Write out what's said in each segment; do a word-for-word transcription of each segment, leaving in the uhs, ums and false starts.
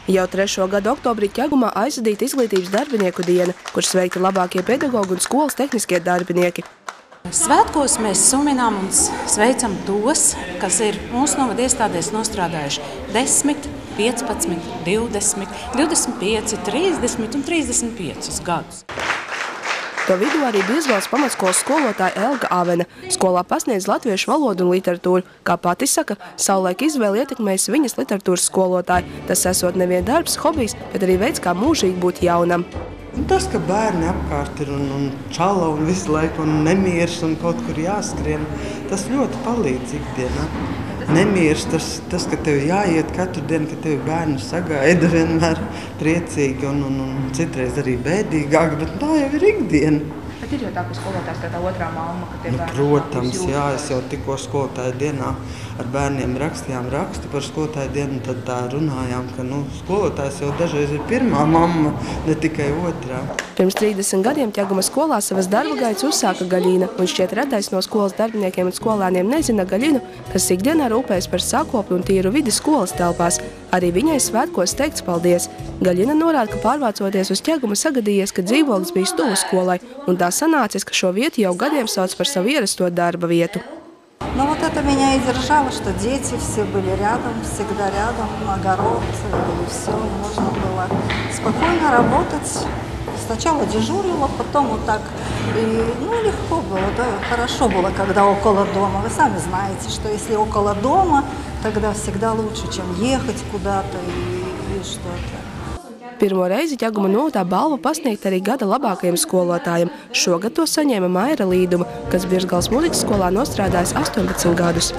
Jau trešo gadu oktobrī Ķegumā aizvadīta izglītības darbinieku diena, kur sveikti labākie pedagogi un skolas tehniskie darbinieki. Svētkos mēs suminām un sveicam tos, kas ir mūsu novada iestādēs nostrādājuši desmit, piecpadsmit, divdesmit, divdesmit pieci, trīsdesmit un trīsdesmit piecus gadus. To vidū arī Birzgales pamatskolas skolotāja Elga Avena. Skolā pasniedz latviešu valodu un literatūru. Kā pati saka, savulaik izvēli ietekmējis viņas literatūras skolotāju. Tas esot nevien darbs, hobijs, bet arī veids, kā mūžīgi būt jaunam. Tas, ka bērni apkārt ir un, un čala un visu laiku un nemieris un kaut kur jāskrien, tas ļoti palīdz ikdienā. Nemieris, tas, tas, ka tev jāiet katru dienu, ka tevi bērni sagaida vienmēr priecīgi un, un, un citreiz arī bēdīgāk, bet tā jau ir ikdiena. Bet ir jau tā, ka skolotājs tā tā otrā mamma, ka tie nu, bērni... Protams, jā, es jau tikko skolotāju dienā ar bērniem rakstījām rakstu par skolotāju dienu, un tad tā runājām, ka nu, skolotājs jau dažreiz ir pirmā mamma, ne tikai otrā. Pirms trīsdesmit gadiem Ķeguma skolā savas darba gaitas uzsāka Gaļina, un šķiet redais no skolas darbiniekiem un skolēniem nezina Gaļinu, kas ikdienā rūpējas par sakopli un tīru vidi skolas telpās. Arī viņai svētkos teikts paldies. Gaļina norāda, ka pārvācoties uz Ķegumu sagadījies, ka dzīvoklis bija tuvu skolai, un tā sanācis, ka šo vietu jau gadiem sauc par savu ierasto darba vietu. Но вот это меня и держало, что дети все были рядом, всегда рядом, огород, и все, можно было спокойно работать. Сначала дежурила, потом вот так, и, ну, легко было, да, хорошо было, когда около дома. Вы сами знаете, что если около дома, тогда всегда лучше, чем ехать куда-то и, и что-то. Pirmo reizi Ķeguma novadā balvu pasniegt arī gada labākajiem skolotājiem. Šogad to saņēma Maira Līduma, kas Birzgales mūzikas skolā nostrādājas astoņpadsmit gadus.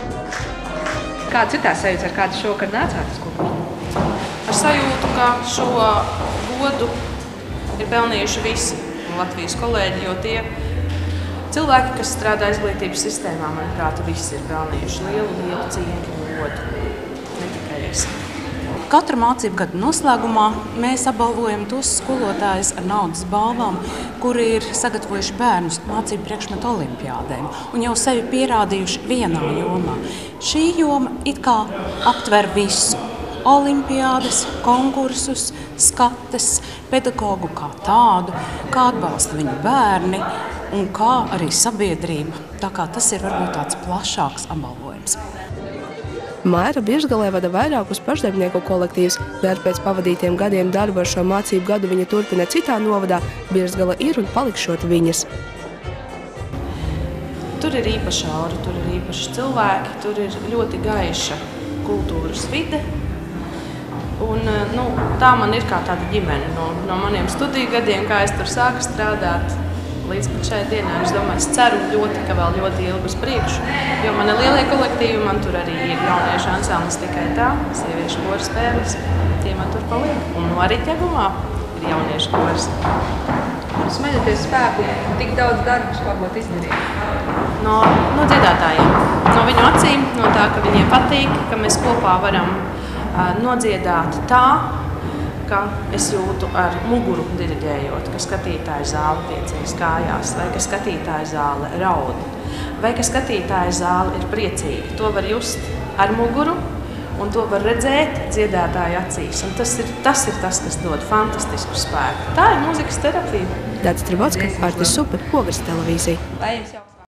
Kāds ir tā sajūta, ar kādu šovakar nācāt uz kopā? Ar sajūtu, ka šo godu ir pelnījuši visi Latvijas kolēģi, jo tie cilvēki, kas strādā izglītības sistēmā, manuprāt, visi ir pelnījuši lielu, lielu cieņu un godu. Ne tikai visi. Katra mācību gada noslēgumā mēs apbalvojam tos skolotājus ar naudas balvām, kuri ir sagatavojuši bērnus mācību priekšmetu olimpiādēm un jau sevi pierādījuši vienā jomā. Šī joma it kā aptver visu – olimpiādes, konkursus, skates, pedagogu kā tādu, kā atbalsta viņu bērni un kā arī sabiedrība. Tā kā tas ir varbūt tāds plašāks apbalvojums. Maira Birzgalē vada vairākus pašdarbnieku kolektīvus, bet pēc pavadītiem gadiem darbu ar šo mācību gadu viņa turpina citā novadā. Birzgala ir un palikšot viņas. Tur ir īpaša aura, tur ir īpaši cilvēki, tur ir ļoti gaiša kultūras vide. Un, nu, tā man ir kā tāda ģimene no, no maniem studiju gadiem, kā es tur sāku strādāt. Līdz pat šai dienai. Es domāju, es ceru ļoti, ka vēl ļoti ilgi uz priekšu, jo man ir lielie kolektīvi, man tur arī ir jauniešu ansamblis tikai tā, sieviešu koru spēles, tie man tur paliek. Un no arī Ķegumā ir jauniešu koras. Jūs smeļaties spēku, tik daudz darbus, kā būtu izdarīt? No, no dziedātājiem, no viņu acīm, no tā, ka viņiem patīk, ka mēs kopā varam uh, nodziedāt tā, ka es jūtu ar muguru diriģējot, ka skatītāja zāle piecīs kājās, vai ka skatītāja zāle raud, vai ka skatītāja zāle ir priecīga. To var just ar muguru, un to var redzēt dziedātāja acīs. Un tas ir tas, ir tas kas dod fantastisku spēku. Tā ir mūzikas terapija. Dācis Tribotska, Artis Supe, Ogres televīzija.